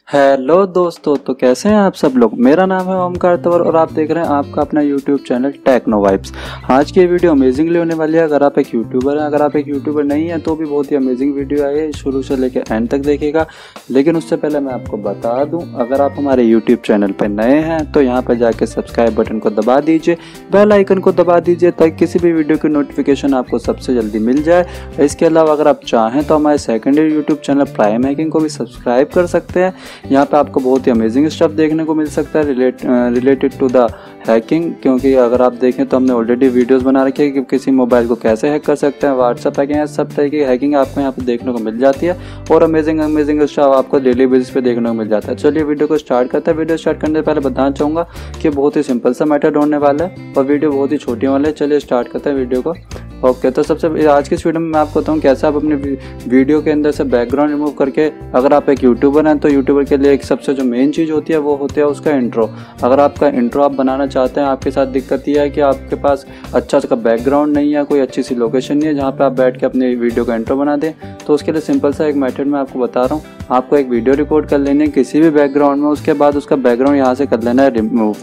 Hello दोस्तों, तो कैसे हैं आप सब लोग। मेरा नाम है ओमकार तंवर और आप देख रहे हैं आपका अपना यूट्यूब चैनल टेक्नो वाइब्स। आज की वीडियो अमेजिंगली होने वाली है। अगर आप एक यूट्यूबर हैं, अगर आप एक यूट्यूबर नहीं हैं तो भी बहुत ही अमेजिंग वीडियो आई है, शुरू से लेकर एंड तक देखिएगा। लेकिन उससे पहले मैं आपको बता दूं, अगर आप हमारे यूट्यूब चैनल पर नए हैं तो यहाँ पर जाके सब्सक्राइब बटन को दबा दीजिए, बेल आइकन को दबा दीजिए ताकि किसी भी वीडियो की नोटिफिकेशन आपको सबसे जल्दी मिल जाए। इसके अलावा अगर आप चाहें तो हमारे secondary YouTube channel Prime Hacking को भी सब्सक्राइब कर सकते हैं। यहाँ पे आपको बहुत ही अमेजिंग स्टफ देखने को मिल सकता है रिलेटेड टू द हैकिंग, क्योंकि अगर आप देखें तो हमने ऑलरेडी वीडियोस बना रखी है कि किसी मोबाइल को कैसे हैक कर सकते हैं, व्हाट्सएप हैकिंग है, सब तरह की हैकिंग आपको यहाँ पे देखने को मिल जाती है और अमेजिंग स्टफ आपको डेली बेसिस पे देखने को मिल जाता है। चलिए वीडियो को स्टार्ट करते हैं। वीडियो स्टार्ट करने से पहले बताना चाहूँगा कि बहुत ही सिंपल सा मैथड होने वाला है और वीडियो बहुत ही छोटी वाला है। चलिए स्टार्ट करते हैं वीडियो को। ओके, तो सबसे आज की इस वीडियो में मैं आपको बताऊँ कैसे आप अपने वीडियो के अंदर से बैकग्राउंड रिमूव करके, अगर आप एक यूट्यूबर हैं तो यूट्यूबर के लिए एक सबसे जो मेन चीज़ होती है वो होती है उसका इंट्रो। अगर आपका इंट्रो आप बनाना चाहते हैं, आपके साथ दिक्कत यह है कि आपके पास अच्छा सा बैकग्राउंड नहीं है, कोई अच्छी सी लोकेशन नहीं है जहाँ पे आप बैठ के अपनी वीडियो का इंट्रो बना दें, तो उसके लिए सिंपल सा एक मेथड मैं आपको बता रहा हूँ। आपको एक वीडियो रिकॉर्ड कर लेनी है किसी भी बैकग्राउंड में, उसके बाद उसका बैकग्राउंड यहाँ से कर लेना है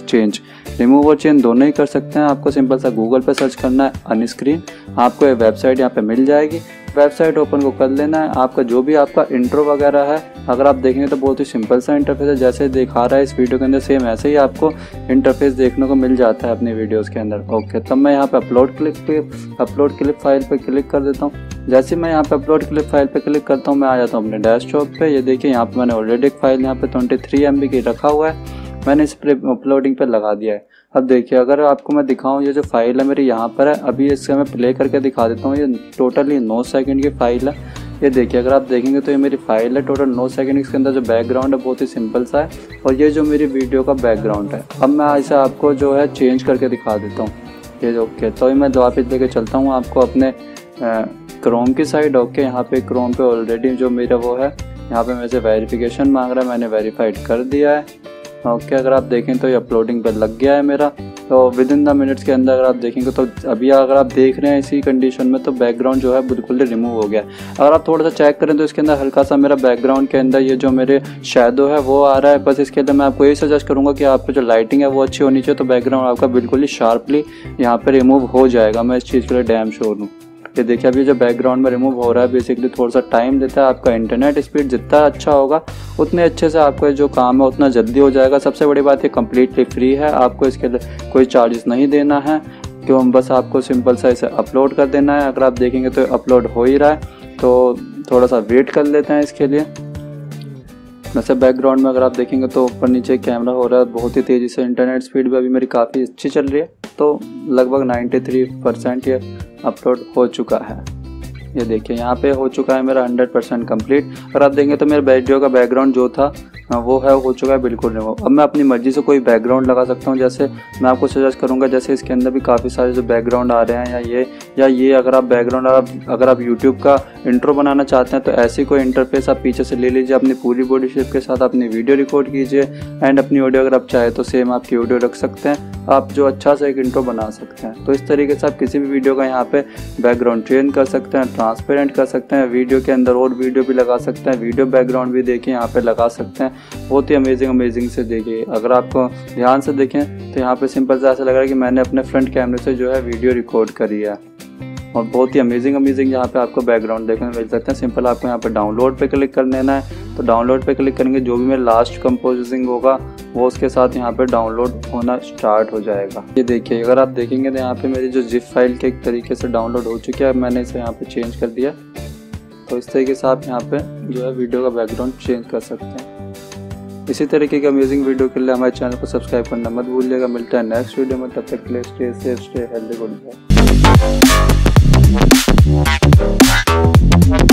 रिमूव और चेंज दोनों ही कर सकते हैं। आपको सिंपल सा गूगल पे सर्च करना है अनस्क्रीन, आपको एक वेबसाइट यहाँ पे मिल जाएगी। वेबसाइट ओपन को कर लेना है। आपका जो भी आपका इंट्रो वगैरह है, अगर आप देखेंगे तो बहुत ही सिंपल सा इंटरफेस है, जैसे दिखा रहा है इस वीडियो के अंदर सेम ऐसे ही आपको इंटरफेस देखने को मिल जाता है अपनी वीडियोस के अंदर। ओके, तब मैं यहाँ पे अपलोड क्लिप फाइल पे क्लिक कर देता हूँ। जैसे मैं यहाँ पे अपलोड क्लिप फाइल पे क्लिक करता हूँ, मैं आ जाता हूँ अपने डेस्कटॉप पे। ये देखिए यहाँ पे मैंने ऑलरेडी एक फाइल यहाँ पे 23 MB की रखा हुआ है, मैंने इस पर अपलोडिंग पे लगा दिया है। अब देखिए अगर आपको मैं दिखाऊं, ये जो फाइल है मेरी यहाँ पर है, अभी इससे मैं प्ले करके दिखा देता हूँ। ये टोटली 9 सेकंड की फाइल है। ये देखिए अगर आप देखेंगे तो ये मेरी फाइल है टोटल 9 सेकंड। इसके अंदर जो बैकग्राउंड है बहुत ही सिंपल सा है और ये जो मेरी वीडियो का बैकग्राउंड है। अब मैं इसे आपको जो है चेंज करके दिखा देता हूँ। ये ओके, तो मैं वापस लेके चलता हूँ आपको अपने क्रोम की साइड। ओके, यहाँ पे क्रोम पे ऑलरेडी जो मेरा वो है, यहाँ पे मेरे से वेरिफिकेशन मांग रहा है, मैंने वेरीफाइड कर दिया है। ओके, अगर आप देखें तो ये अपलोडिंग पे लग गया है मेरा। तो विद इन द मिनट्स के अंदर अगर आप देखेंगे तो अभी अगर आप देख रहे हैं इसी कंडीशन में, तो बैकग्राउंड जो है बिल्कुल रिमूव हो गया। अगर आप थोड़ा सा चेक करें तो इसके अंदर हल्का सा मेरा बैकग्राउंड के अंदर ये जो मेरे शैडो है वो आ रहा है। बस इसके अंदर मैं आपको यही सजेस्ट करूँगा कि आपकी जो लाइटिंग है वो अच्छी होनी चाहिए, तो बैकग्राउंड आपका बिल्कुल ही शार्पली यहाँ पर रिमूव हो जाएगा। मैं इस चीज़ के लिए डैम श्योर हूँ। ये देखिए अभी जो बैकग्राउंड में रिमूव हो रहा है, बेसिकली थोड़ा सा टाइम लेता है। आपका इंटरनेट स्पीड जितना अच्छा होगा उतने अच्छे से आपका जो काम है उतना जल्दी हो जाएगा। सबसे बड़ी बात ये कम्प्लीटली फ्री है, आपको इसके लिए कोई चार्जेस नहीं देना है, क्यों बस आपको सिंपल सा इसे अपलोड कर देना है। अगर आप देखेंगे तो अपलोड हो ही रहा है, तो थोड़ा सा वेट कर लेते हैं इसके लिए। वैसे बैकग्राउंड में अगर आप देखेंगे तो ऊपर नीचे कैमरा हो रहा है बहुत ही तेज़ी से। इंटरनेट स्पीड भी अभी मेरी काफ़ी अच्छी चल रही है, तो लगभग 93% ये अपलोड हो चुका है। ये देखिए यहाँ पे हो चुका है मेरा 100% कंप्लीट। अगर आप देखेंगे तो मेरे वीडियो का बैकग्राउंड जो था वो है हो चुका है बिल्कुल रिमूव। अब मैं अपनी मर्जी से कोई बैकग्राउंड लगा सकता हूँ। जैसे मैं आपको सजेस्ट करूँगा, जैसे इसके अंदर भी काफ़ी सारे जो बैकग्राउंड आ रहे हैं या ये अगर आप बैकग्राउंड अगर आप यूट्यूब का इंट्रो बनाना चाहते हैं तो ऐसी कोई इंटरफेस आप पीछे से ले लीजिए, अपनी पूरी बॉडी शेप के साथ अपनी वीडियो रिकॉर्ड कीजिए एंड अपनी ऑडियो अगर आप चाहे तो सेम आपकी ऑडियो रख सकते हैं, आप जो अच्छा सा एक इंट्रो बना सकते हैं। तो इस तरीके से आप किसी भी वीडियो का यहाँ पे बैकग्राउंड चेंज कर सकते हैं, ट्रांसपेरेंट कर सकते हैं, वीडियो के अंदर और वीडियो भी लगा सकते हैं, वीडियो बैकग्राउंड भी देखिए यहाँ पे लगा सकते हैं। बहुत ही अमेजिंग से देखिए। अगर आपको ध्यान से देखें तो यहाँ पे सिंपल से ऐसा लग रहा है कि मैंने अपने फ्रंट कैमरे से जो है वीडियो रिकॉर्ड करी है और बहुत ही अमेजिंग यहाँ पे आपको बैकग्राउंड देखने को मिल सकते हैं। सिंपल आपको यहाँ पे डाउनलोड पे क्लिक कर लेना है, तो डाउनलोड पे क्लिक करेंगे, जो भी मेरा लास्ट कंपोजिंग होगा वो उसके साथ यहाँ पे डाउनलोड होना स्टार्ट हो जाएगा। ये देखिए अगर आप देखेंगे तो यहाँ पे मेरी जो जिप फाइल के एक तरीके से डाउनलोड हो चुकी है, मैंने इसे यहाँ पे चेंज कर दिया। तो इस तरीके से आप यहाँ पे जो है वीडियो का बैकग्राउंड चेंज कर सकते हैं। इसी तरीके की अमेजिंग वीडियो के लिए हमारे चैनल को सब्सक्राइब करना मत भूलिएगा। मिलता है नेक्स्ट वीडियो में, तब तक के लिए stay safe, stay healthy, good bye.